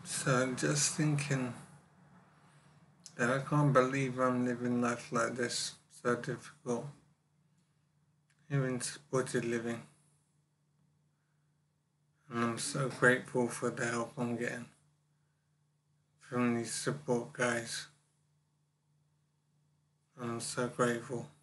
So just thinking that I can't believe I'm living life like this, so difficult, even supported living. And I'm so grateful for the help I'm getting from these support guys. I'm so grateful.